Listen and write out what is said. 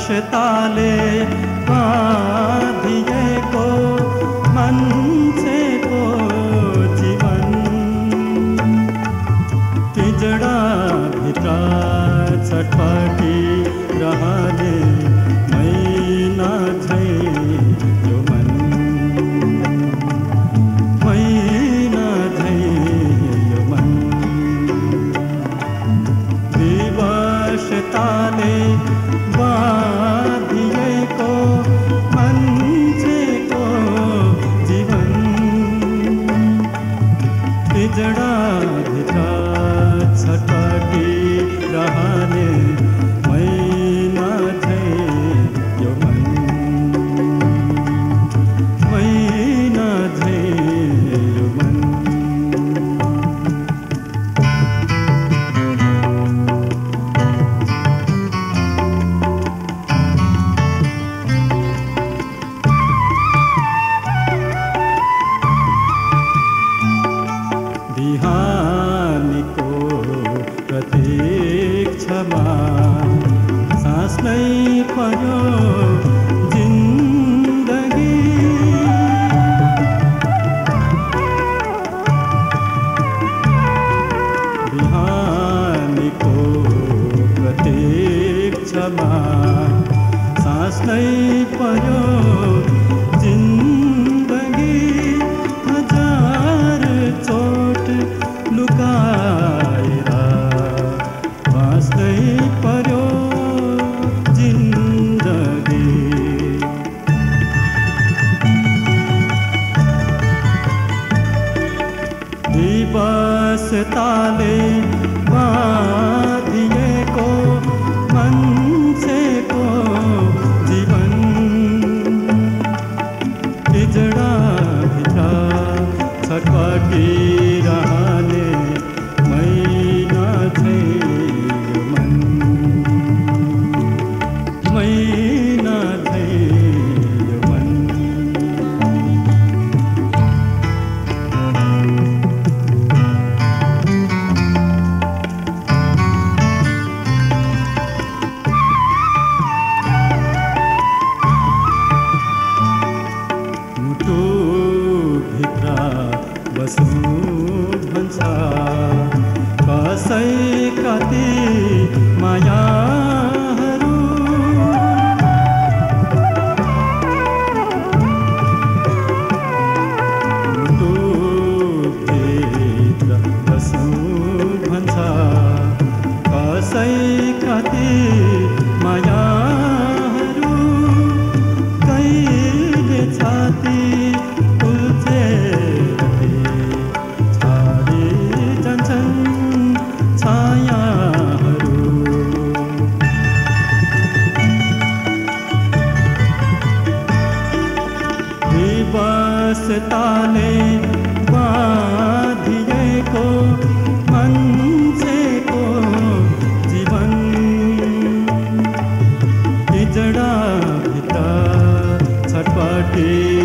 ताले बाँधिएको मान्छेको जीवन पिजडाभित्र छटपटी रहने मैना झै यो मन मैना झै यो मन विवशताले बाँधिएको मान्छेको जीवन पिजडाभित्र छटपटी रहने मैना झै यो मन मैना झै यो मन बिहानीको प्रतीक्षामा सास नै पर्यो जिन्दगी बिहानीको प्रतीक्षामा सास नै पर्यो जिन्दगी हजार चोट लुकाएर बाँच्नै पर्यो जिन्दगी विवशताले बाँधिएको मान्छेको जीवन पिजडाभित्र छटपटी रहने मैना झै यो मन मैना झै यो मन मुटुभित्र बसु भन्छ कसै कति मायाहरू मुटुभित्र बसु भन्छ कसै कति मायाहरू कहिले छाती विवशताले बाँधिएको मान्छेको जीवन पिजडाभित्र छटपटी